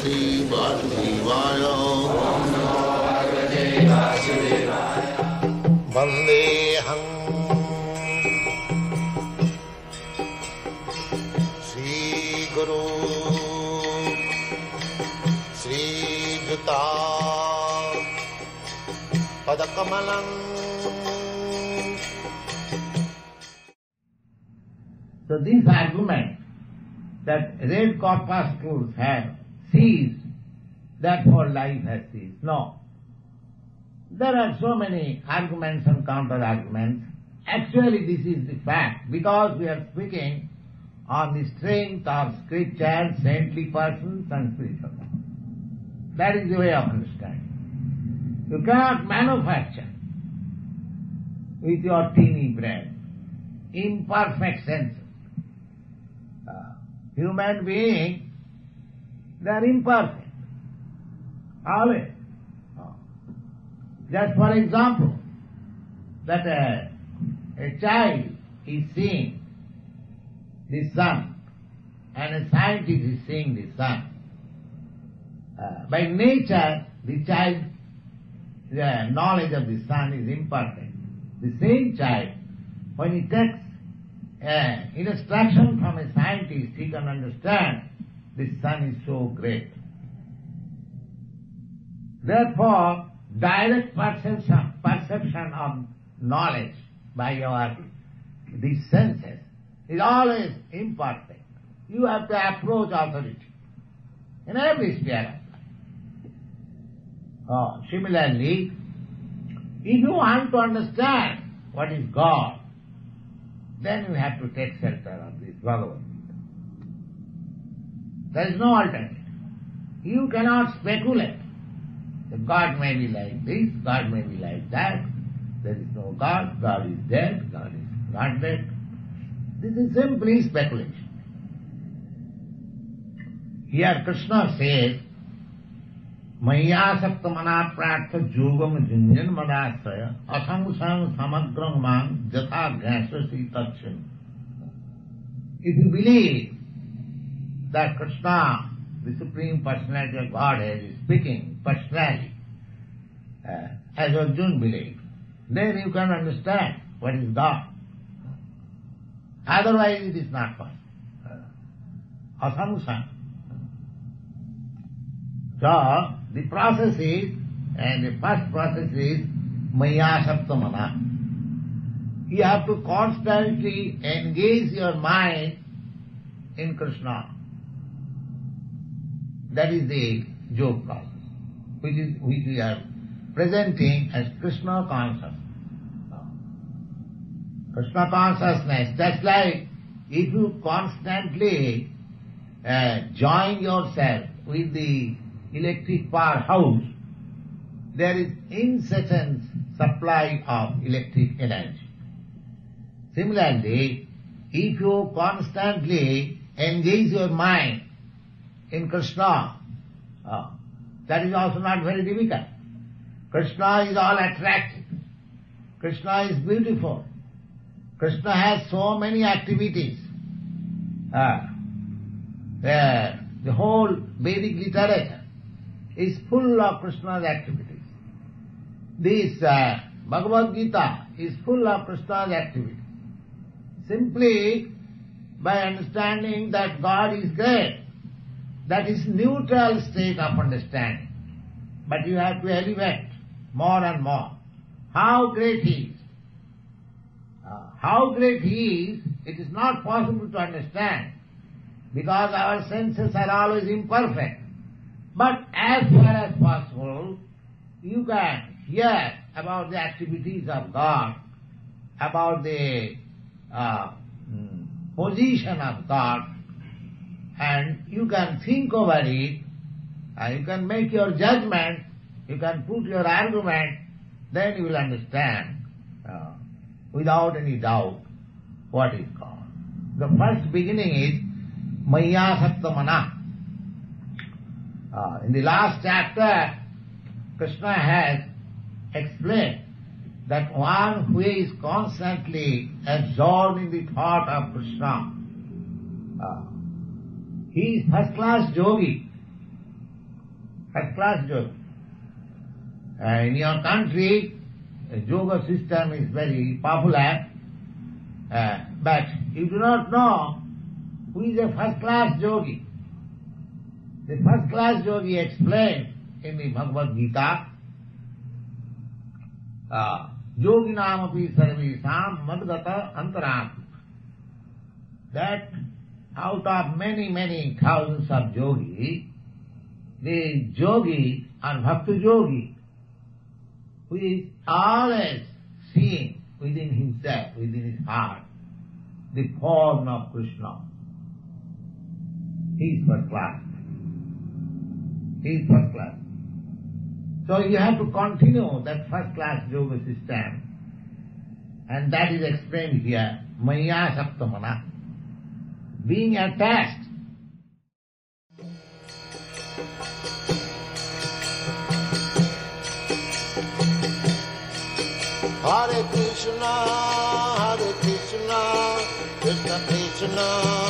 Shri Vasudevaya. Vandeham Shri Guru Shri Juta Padakamalam. So this argument that red corpuscles have ceased, therefore life has ceased. No. There are so many arguments and counter-arguments. Actually this is the fact, because we are speaking on the strength of scripture, saintly persons and spiritual life. That is the way of understanding. You cannot manufacture with your teeny brain imperfect senses. Human beings, they are imperfect. Always. Just for example, that a child is seeing the sun and a scientist is seeing the sun. By nature, the child's knowledge of the sun is imperfect. The same child, when he takes instruction from a scientist, he can understand the sun is so great. Therefore, direct perception of knowledge by these senses is always imperfect. You have to approach authority in every sphere of life. Similarly, if you want to understand what is God, then you have to take shelter of this Bhagavad Gita. There is no alternative. You cannot speculate. God may be like this, God may be like that. There is no God, God is dead, God is not dead. This is simply speculation. Here Krishna says, Maya Saktamana Pratha Jogam Junjan Madasaya Asangsang Samagram Man Jatha Gasasi Tachin. If you believe that Krishna, the Supreme Personality of Godhead, is speaking personally, as Arjuna believed, then you can understand what is God. Otherwise it is not possible. Asamsang. So, the process is, and the first process is, Maya Saptamana. You have to constantly engage your mind in Krishna. That is the yoga process, which we are presenting as Krishna consciousness. Krishna consciousness, that's like if you constantly join yourself with the electric powerhouse, there is incessant supply of electric energy. Similarly, if you constantly engage your mind in Krishna, that is also not very difficult. Krishna is all attractive. Krishna is beautiful. Krishna has so many activities. The whole Vedic literature is full of Krishna's activities. This Bhagavad Gita is full of Krishna's activities. Simply by understanding that God is great, that is neutral state of understanding. But you have to elevate more and more. How great He is. How great He is, it is not possible to understand because our senses are always imperfect. But as far as possible, you can hear about the activities of God, about the position of God, and you can think over it, you can make your judgment, you can put your argument, then you will understand without any doubt what is God. The first beginning is Maya Saktamana. In the last chapter, Krishna has explained that one who is constantly absorbed in the thought of Krishna, he is first-class yogi. first class yogi. In your country, the yoga system is very popular, but you do not know who is a first class yogi. The first class yogi explained in the Bhagavad Gita, yoginam api sarvesam madgata antaram, that out of many thousands of yogis, the yogi or bhakta yogi, who is always seeing within himself, within his heart, the form of Krishna. He is first class. He is first class. So you have to continue that first class yoga system. And that is explained here, Maya Saptamana, being attached. Hare Krishna, Krishna Krishna